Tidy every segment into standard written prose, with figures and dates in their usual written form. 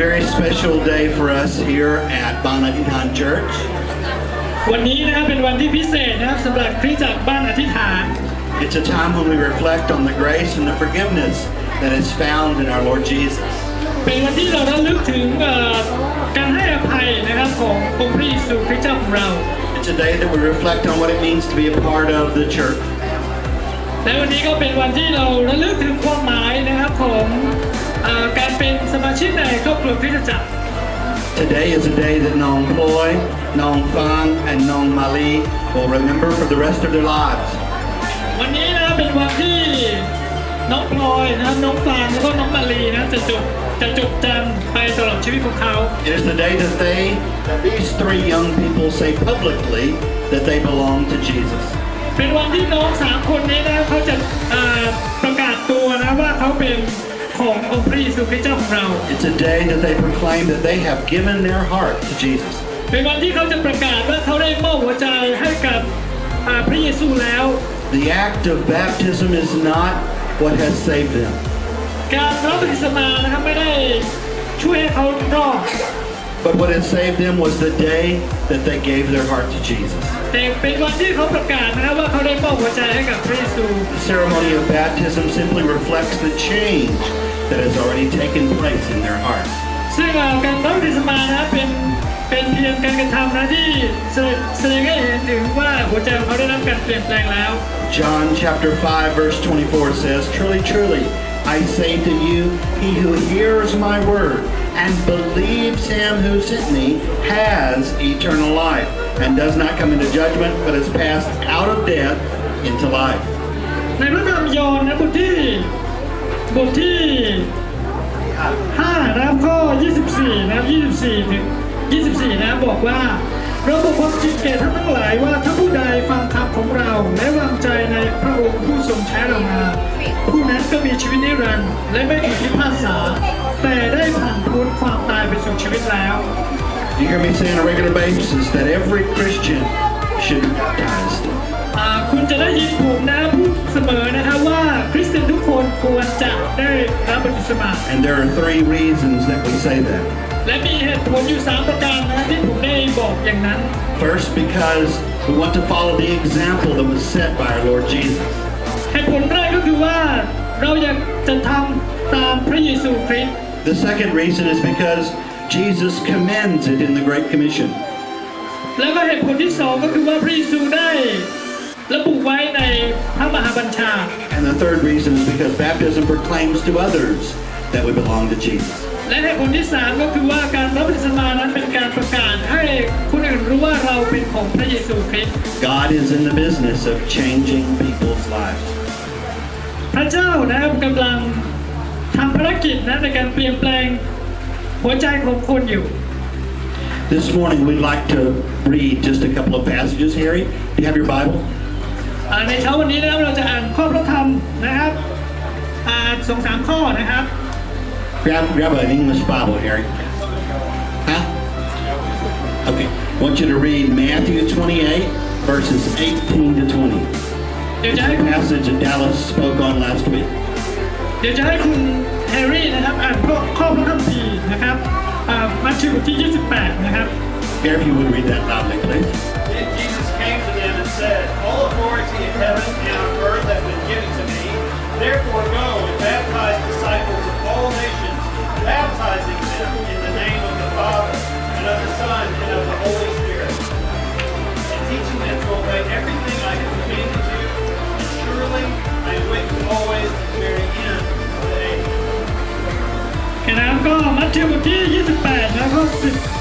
very special day for us here at Banatitan Church. วันนี้นะครับเป็นวันที่พิเศษนะครับสำหรับคริสตจักรบ้านอธิษฐาน It's a time when we reflect on the grace and the forgiveness that is found in our Lord Jesus. เป็นวันที่เราระลึกถึงการให้อภัยนะครับขององค์พระเยซูคริสต์เจ้าของเรา It's a day that we reflect on what it means to be a part of the church. และวันนี้ก็เป็นวันที่เราระลึกถึงความหมายนะครับของการเป็นสมาชิกในครอบครัวคริสตจักร Today is a day that Nong Ploy, Nong Fang, and Nong Mali will remember for the rest of their lives. วันนี้นะเป็นวันที่น้องพลอยนะครับน้องฟางแล้วก็น้องมาลีนะจะจดจำไปตลอดชีวิตของเขา It is the day that these three young people say publicly that they belong to Jesus. เป็นวันที่น้อง3คนนี้นะเขาจะประกาศตัวนะว่าเขาเป็นขององค์พระเยซูคริสต์เจ้าของเรา It's a day that they proclaim that they have given their heart to Jesus. เป็นวันที่เขาจะประกาศว่าเขาได้มอบหัวใจให้กับพระเยซูแล้ว The act of baptism is not what has saved them. การรับบัพติศมานะครับไม่ได้ช่วยให้เขารอด But what has saved them was the day that they gave their heart to Jesus. แต่เป็นวันที่เขาประกาศนะครับว่าเขาได้มอบหัวใจให้กับพระเยซู The ceremony of baptism simply reflects the change that has already taken place in their heart. ซึ่งการรับบัพติศมานะเป็นเพียงการกระทำนะที่แสดงให้เห็นถึงว่าหัวใจของเขาได้รับการเปลี่ยนแปลงแล้ว John chapter 5 verse 24 says, Truly, truly, I say to you, he who hears my word and believes him who sent me has eternal life and does not come into judgment but is passed out of death into life. ในพระธรรมยอห์นนะบทที่5นะครับข้อ24นะครับ24ถึง24นะบอกว่าเราบอกความจริงแก่ท่านทั้งหลายว่าถ้าผู้ใดฟังคำของเราและวางใจในพระองค์ผู้ทรงใช้เรามาผู้นั้นก็มีชีวิตนิรันดร์และไม่ถูกพิพากษาแต่ได้ผ่านพ้นความตายไปสู่ชีวิตแล้ว You hear me say on a regular basis that every Christian should be baptized. คุณจะได้ยินผมนะพูดเสมอนะครับว่าคริสเตียนทุกคนควรจะได้รับบัพติศมา And there are three reasons that we say that. และมีเหตุผลอยู่3ประการนะที่ผมได้บอกอย่างนั้น First, because we want to follow the example that was set by our Lord Jesus. เหตุผลแรกก็คือว่าเราอยากจะทำตามพระเยซูคริสต์ The second reason is because Jesus commends it in the Great Commission. แล้วก็เหตุผลที่2ก็คือว่าพระเยซูได้ระบุไว้ในพระมหาบัญชา And the third reason is because baptism proclaims to others that we belong to Jesus. และเหตุผลที่3ก็คือว่าการรับบัพติศมานั้นเป็นการประกาศให้คนอื่นรู้ว่าเราเป็นของพระเยซูคริสต์ God is in the business of changing people's lives. พระเจ้านะครับกำลังทำภารกิจนะในการเปลี่ยนแปลงหัวใจของคนอยู่ This morning we'd like to read just a couple of passages. Harry, do you have your Bible? ในเช้าวันนี้นะครับเราจะอ่านข้อพระธรรมนะครับ2-3 ข้อนะครับ Grab an English Bible, Harry. Huh? Okay. I want you to read Matthew 28, verses 18 to 20. It's a passage that Dallas spoke on last week. เดี๋ยวจะให้คุณแฮร์รี่นะครับอ่านข้อพระคัมภีร์นะครับมัทธิวบทที่28นะครับ Here, if you would read that loudly, please. Then Jesus came to them and said, All authority in heaven and on earth has been given to me. Therefore go and baptize disciples of all nations, baptizing them in the name of the Father, and of the Son, and of the Holy Spirit, and teaching them to obey everything I have commanded you, and surely I am with you always to the very end of the age. นะครับก็มัทธิวบทที่28นะข้อ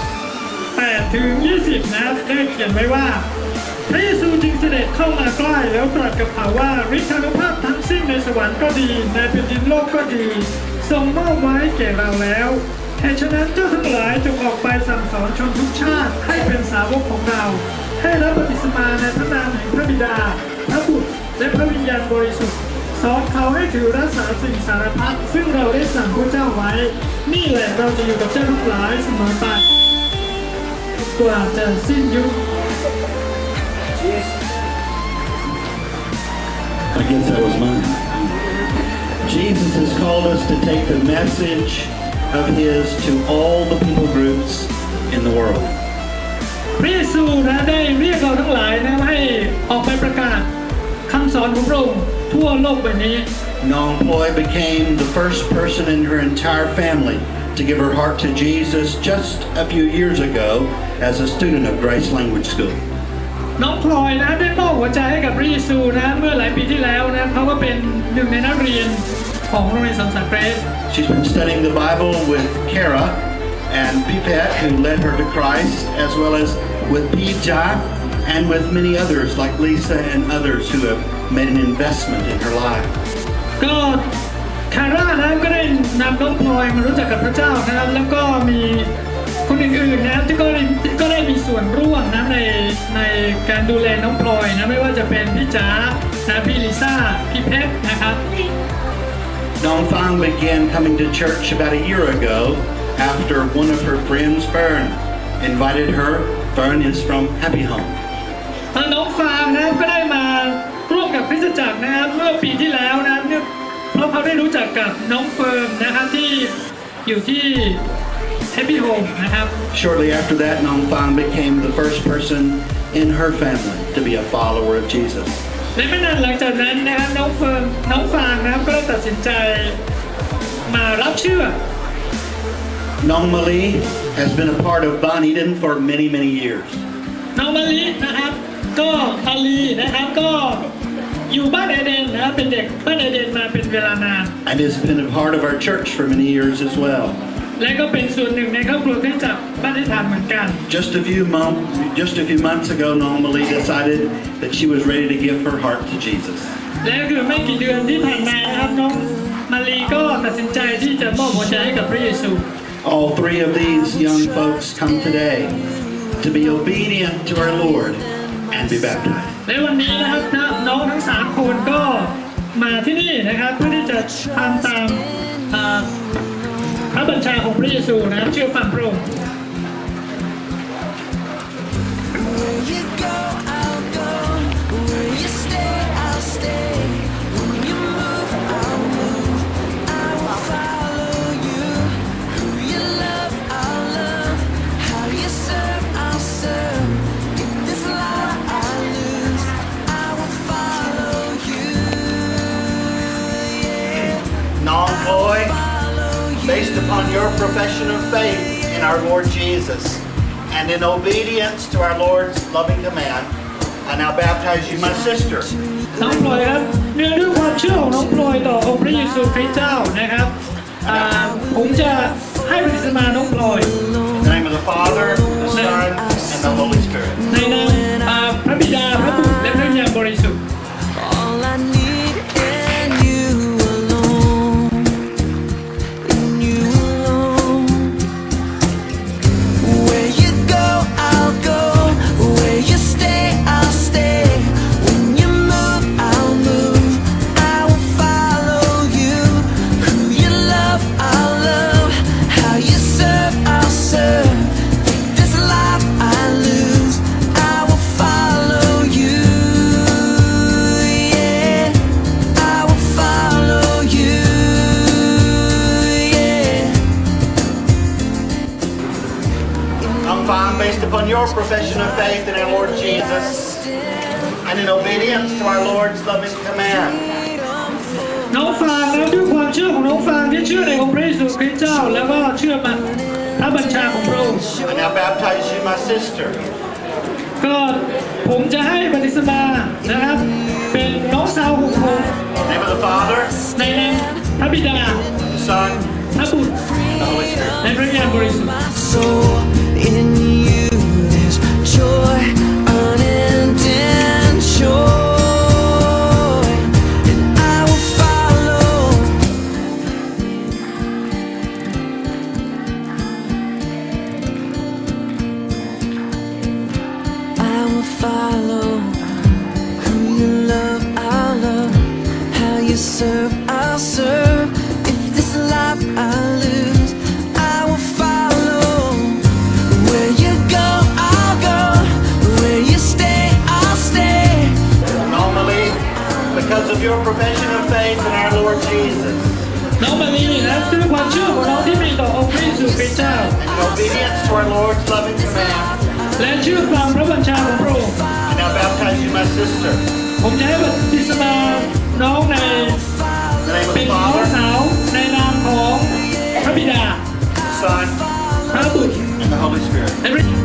18ถึง20นะครับได้เขียนไว้ว่าพระเยซูจึงเสด็จเข้ามาใกล้แล้วตรัสกับเขาว่าฤทธานุภาพทั้งสิ้นในสวรรค์ก็ดีในแผ่นดินโลกก็ดีทรงมอบไว้แก่เราแล้วเหตุฉะนั้นเจ้าทั้งหลายจงออกไปสั่งสอนชนทุกชาติให้เป็นสาวกของเราให้รับบัพติศมาในพระนามแห่งพระบิดาพระบุตรและพระวิญญาณบริสุทธิ์สอนเขาให้ถือรักษาสิ่งสารพัดซึ่งเราได้สั่งพระเจ้าไว้นี่แหละเราจะอยู่กับเจ้าทั้งหลายเสมอไปกว่าจะสิ้นยุค I guess that was mine. Jesus has called us to take the message of his to all the people groups in the world. พระเยซูนะได้เรียกเราทั้งหลายนะให้ออกไปประกาศคำสอนของพระองค์ทั่วโลกใบนี้ Nong Ploy became the first person in her entire family to give her heart to Jesus just a few years ago as a student of Grace Language School. น้องพลอยนะได้มอบหัวใจให้กับพระเยซูนะเมื่อหลายปีที่แล้วนะเขาก็เป็นหนึ่งในนักเรียนของโรงเรียนสอนภาษาเกรซ She's been studying the Bible with Kara and Pipette, who led her to Christ, as well as with Pija and with many others like Lisa and others who have made an investment in her life. ก็คาร่านะก็ได้นำน้องพลอยมารู้จักกับพระเจ้านะครับแล้วก็มีคนอื่นๆนะที่ก็ได้มีส่วนร่วมนะในการดูแลน้องพลอยนะไม่ว่าจะเป็นพี่จ๋านะพี่ลิซ่าพี่เพชรนะครับ Nong Fang began coming to church about a year ago after one of her friends, Fern, invited her. Fern is from Happy Home. น้องฟางนะก็ได้มาร่วมกับคริสตจักรนะครับเมื่อปีที่แล้วนะเพราะเขาได้รู้จักกับน้องเฟิร์มนะครับที่อยู่ที่ Happy Home นะครับ Shortly after that, Nong Fang became the first person in her family to be a follower of Jesus. และไม่นานหลังจากนั้นนะครับน้องฟางนะครับก็ได้ตัดสินใจมารับเชื่อ Nong Mali has been a part of Bon Eden for many, many years. น้องมะลินะครับก็มาลีนะครับก็อยู่บ้านเอเดนนะครับเป็นเด็กบ้านเอเดนมาเป็นเวลานาน And has been a part of our church for many years as well. และก็เป็นส่วนหนึ่งในครอบครัวคริสตจักรบ้านที่ทานเหมือนกัน Just a few months ago, Nong Mali decided that she was ready to give her heart to Jesus. และคือไม่กี่เดือนที่ผ่านมานะครับน้องมาลีก็ตัดสินใจที่จะมอบหัวใจให้กับพระเยซู All three of these young folks come today to be obedient to our Lord and be baptized. และวันนี้นะครับน้องทั้ง3คนก็มาที่นี่นะครับเพื่อที่จะทำตามพระบัญชาของพระเยซูนะครับเชื่อฟังพระองค์ Nong Ploy, based upon your profession of faith in our Lord Jesus and in obedience to our Lord's loving command, I now baptize you, my sister. น้องพลอยครับเนื่องด้วยความเชื่อของน้องพลอยต่อองค์พระเยซูคริสต์เจ้านะครับผมจะให้บัพติศมาน้องพลอย In the name of the Father, the Son, and the Holy Spirit. ในนามพระบิดาพระบุตรและพระวิญญาณบริสุทธิ์ Based upon your profession of faith in our Lord Jesus and in obedience to our Lord's loving command. น้องฟางนะด้วยความเชื่อของน้องฟางที่เชื่อในองค์พระเยซูคริสต์เจ้าแล้วก็เชื่อมันพระบัญชาของพระองค์ I now baptize you, my sister. ก็ผมจะให้บัพติศมานะครับเป็นน้องสาวของผม In the name of the Father, ในนามพระบิดา the Son, พระบุตร and the Holy Spirit. และพระวิญญาณบริสุทธิ์ In you there's joy, unending joy, and I will follow. I will follow who you love, I'll love, how you serve, I'll serve. If this life I lose, I will follow. Where you go, I'll go. Where you stay, I'll stay. Normally, because of your profession of faith in our Lord Jesus, น้องมาลีนะด้วยความเชื่อของน้องที่มีต่อองค์ in obedience to our Lord's loving command, และเชื่อฟังพระบัญชาของพระองค์ I now baptize you, my sister, ผมจะให้บัพติศมาน้องใน in the name of เป็ the นน้อง Father, สาวในนามของพระบิดา the Son, พระบุตร and the Holy Spirit. และพระ